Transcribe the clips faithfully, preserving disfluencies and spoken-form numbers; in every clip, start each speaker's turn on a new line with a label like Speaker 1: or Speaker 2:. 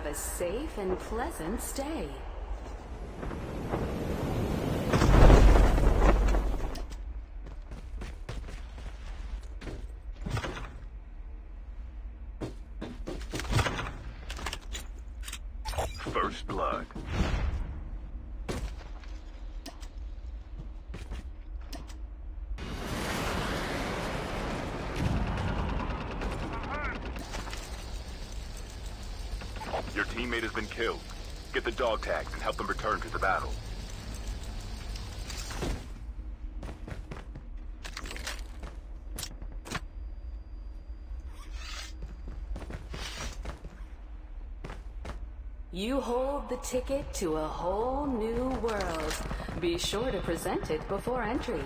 Speaker 1: have a safe and pleasant stay.
Speaker 2: First blood. Your teammate has been killed. Get the dog tags and help them return to the battle.
Speaker 1: You hold the ticket to a whole new world. Be sure to present it before entry.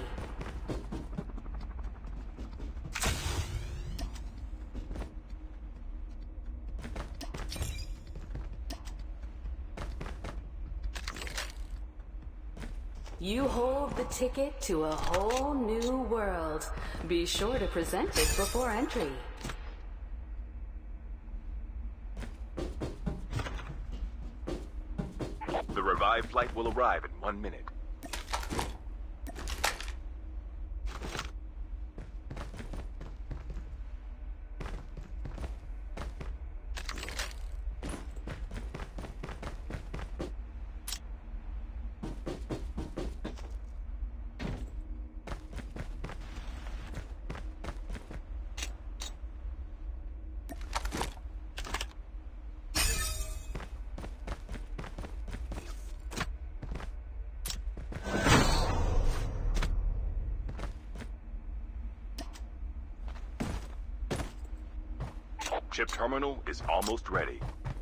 Speaker 1: You hold the ticket to a whole new world. Be sure to present it before entry.
Speaker 2: The revived flight will arrive in one minute. Chip terminal is almost ready.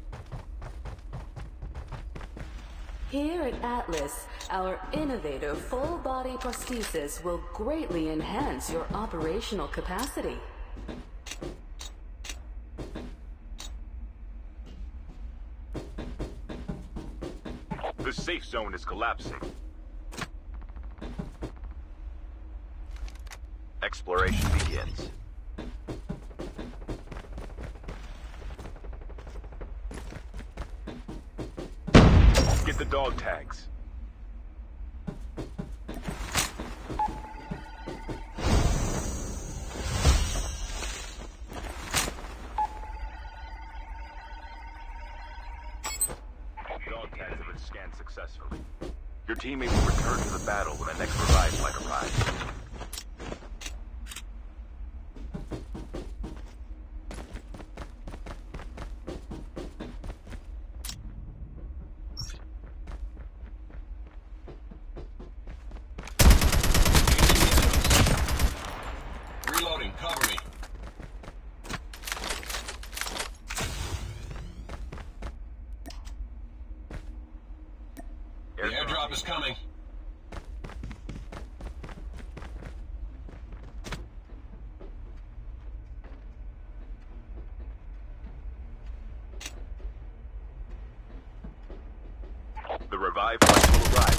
Speaker 1: Here at Atlas, our innovative full-body prosthesis will greatly enhance your operational capacity.
Speaker 2: The safe zone is collapsing. Exploration begins. Get the dog tags. Dog tags have been scanned successfully. Your teammate will return to the battle when the next revived flight arrives.
Speaker 3: Reloading, cover me. The airdrop is coming.
Speaker 2: The revived flight will arrive.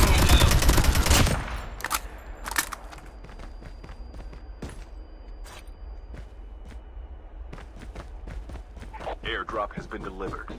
Speaker 2: Airdrop has been delivered.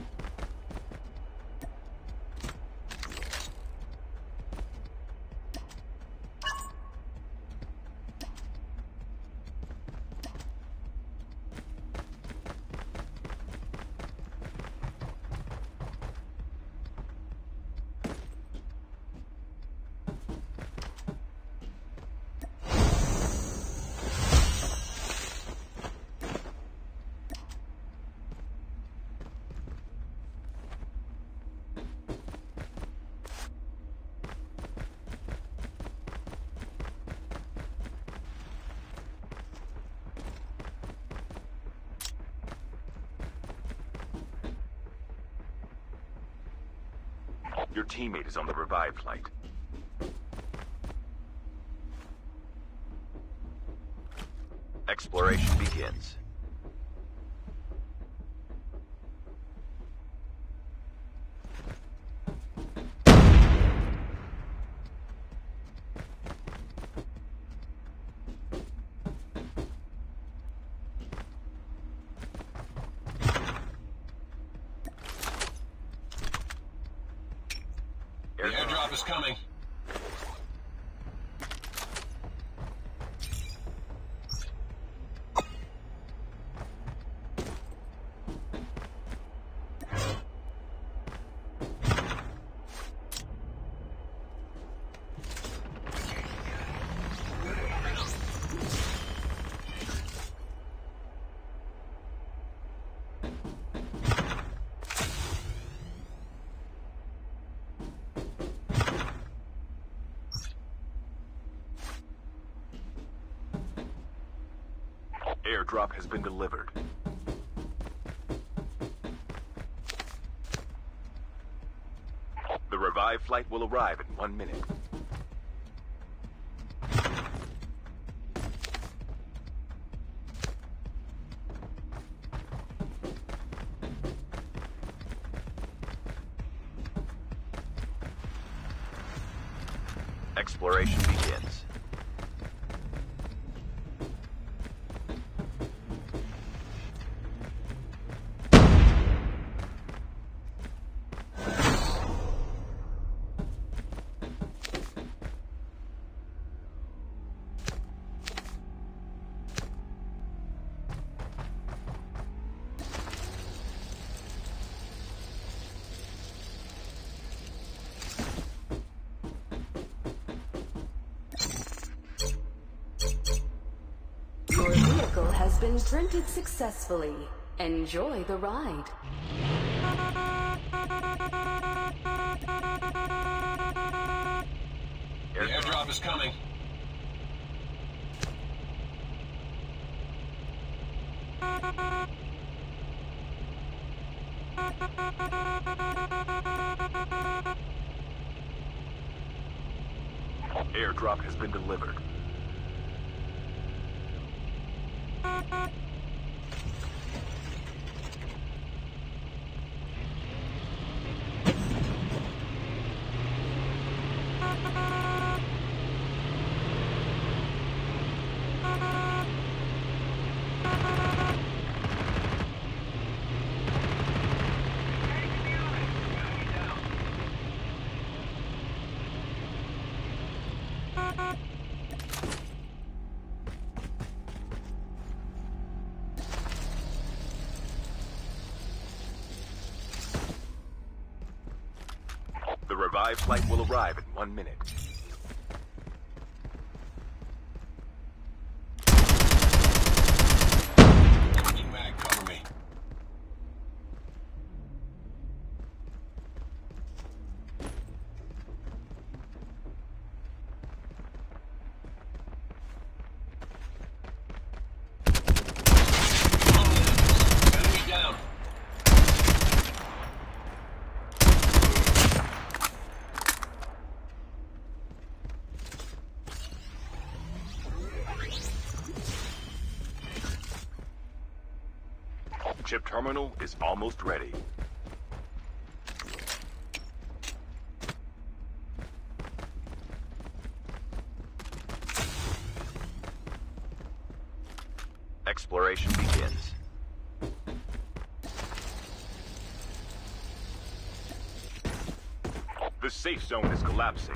Speaker 2: Your teammate is on the revived flight. Exploration begins.
Speaker 3: is coming.
Speaker 2: Airdrop has been delivered. The revived flight will arrive in one minute. Exploration begins.
Speaker 1: Your vehicle has been printed successfully. Enjoy the ride.
Speaker 3: The airdrop is coming.
Speaker 2: Airdrop has been delivered. The revived flight will arrive in one minute.
Speaker 3: Switching mag, cover me. Enemy down.
Speaker 2: Chip terminal is almost ready. Exploration begins. The safe zone is collapsing.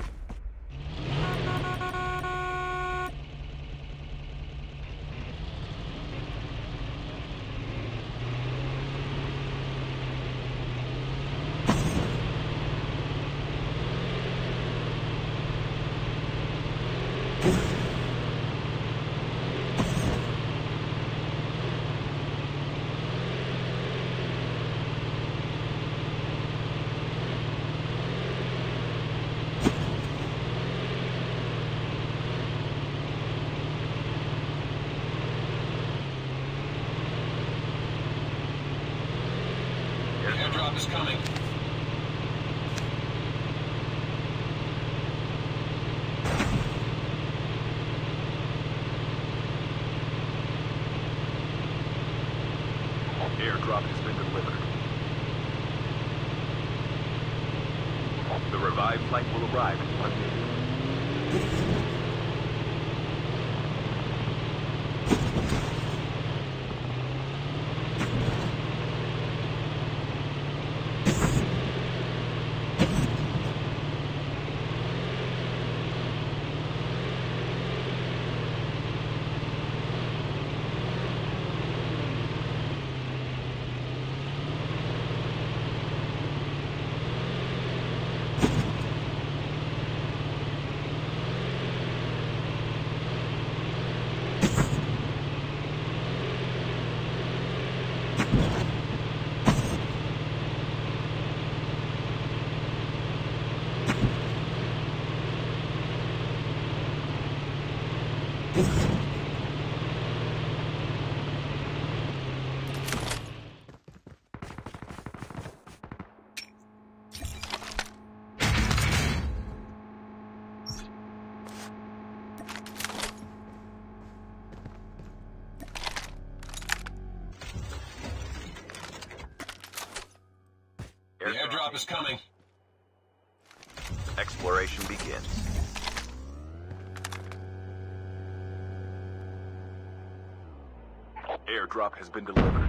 Speaker 3: The airdrop is coming.
Speaker 2: Airdrop has been delivered. The revived flight will arrive in one minute.
Speaker 3: The airdrop is coming.
Speaker 2: Exploration begins. Airdrop has been delivered.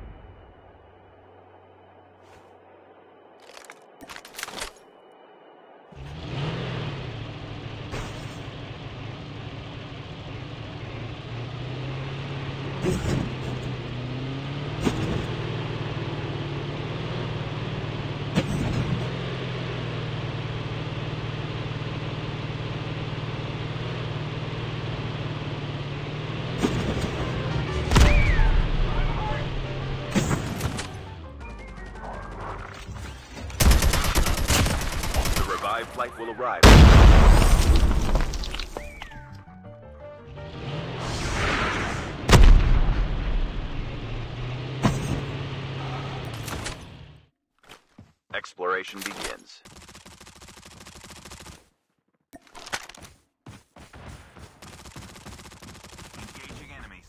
Speaker 2: Flight will arrive. Exploration begins. Engaging enemies.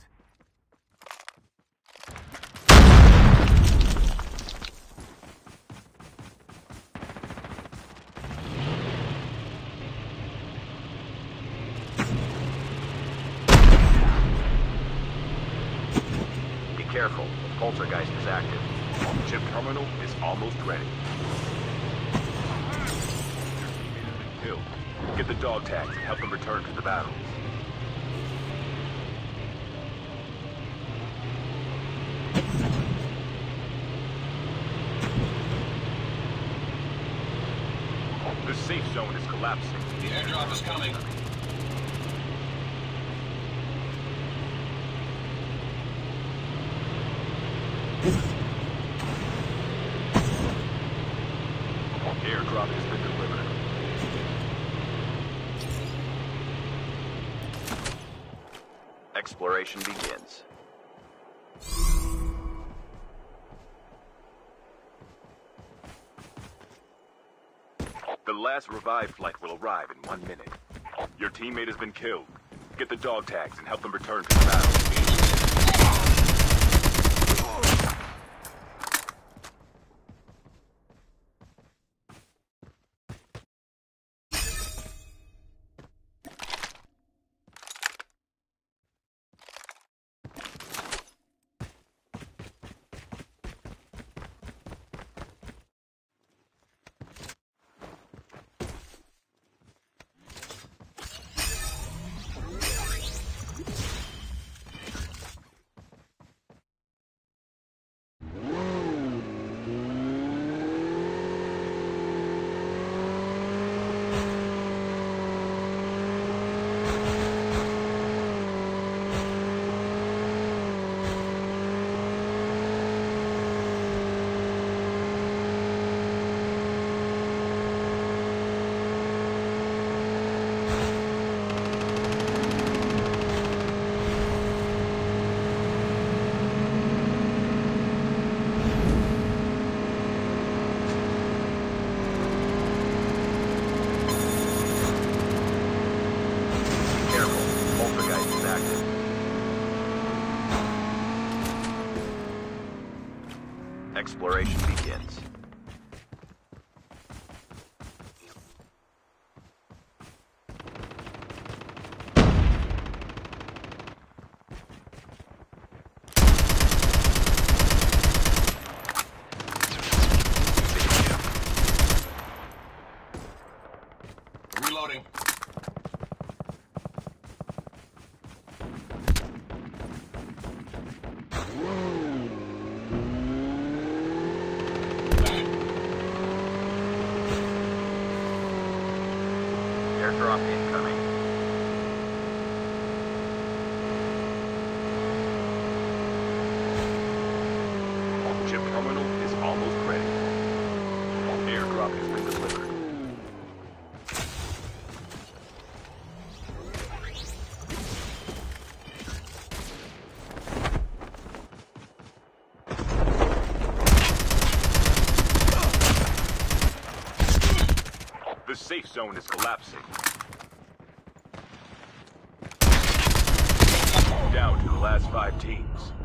Speaker 2: Careful, Poltergeist is active. Chip terminal is almost ready. Your teammate has been killed. Get the dog tags and help them return to the battle. The safe zone is collapsing.
Speaker 3: The airdrop is coming.
Speaker 2: Airdrop has been delivered. Exploration begins. The last revived flight will arrive in one minute. Your teammate has been killed. Get the dog tags and help them return to the battle. Exploration begins.
Speaker 3: Reloading.
Speaker 2: Airdrop incoming. Chip terminal is almost ready. Airdrop has been delivered. The safe zone is collapsing. Down to the last five teams.